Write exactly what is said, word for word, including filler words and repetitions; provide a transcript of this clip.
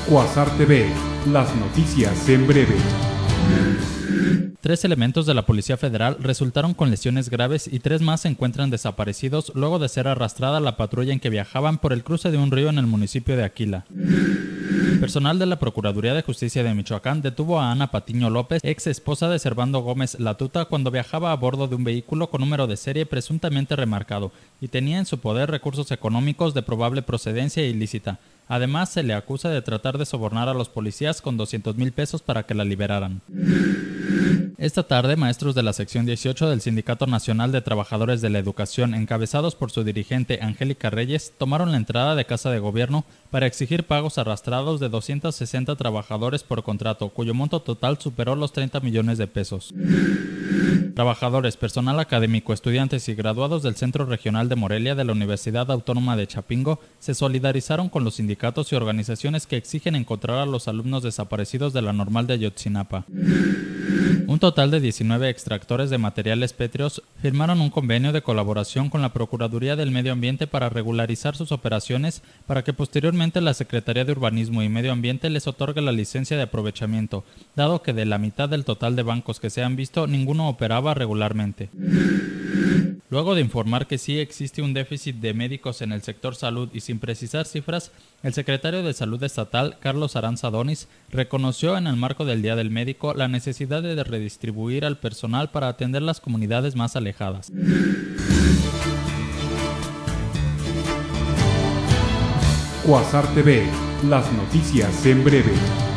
Quasar T V, las noticias en breve. Tres elementos de la Policía Federal resultaron con lesiones graves y tres más se encuentran desaparecidos luego de ser arrastrada la patrulla en que viajaban por el cruce de un río en el municipio de Aquila. Personal de la Procuraduría de Justicia de Michoacán detuvo a Ana Patiño López, ex esposa de Servando Gómez Latuta, cuando viajaba a bordo de un vehículo con número de serie presuntamente remarcado y tenía en su poder recursos económicos de probable procedencia ilícita. Además, se le acusa de tratar de sobornar a los policías con doscientos mil pesos para que la liberaran. Esta tarde, maestros de la sección dieciocho del Sindicato Nacional de Trabajadores de la Educación, encabezados por su dirigente Angélica Reyes, tomaron la entrada de Casa de Gobierno para exigir pagos arrastrados de doscientos sesenta trabajadores por contrato, cuyo monto total superó los treinta millones de pesos. Trabajadores, personal académico, estudiantes y graduados del Centro Regional de Morelia de la Universidad Autónoma de Chapingo se solidarizaron con los sindicatos y organizaciones que exigen encontrar a los alumnos desaparecidos de la Normal de Ayotzinapa. Un total de diecinueve extractores de materiales pétreos firmaron un convenio de colaboración con la Procuraduría del Medio Ambiente para regularizar sus operaciones, para que posteriormente la Secretaría de Urbanismo y Medio Ambiente les otorgue la licencia de aprovechamiento, dado que de la mitad del total de bancos que se han visto, ninguno operaba regularmente. Luego de informar que sí existe un déficit de médicos en el sector salud y sin precisar cifras, el secretario de Salud Estatal, Carlos Aranza Donis, reconoció en el marco del Día del Médico la necesidad de redistribuir al personal para atender las comunidades más alejadas. Quasar T V, las noticias en breve.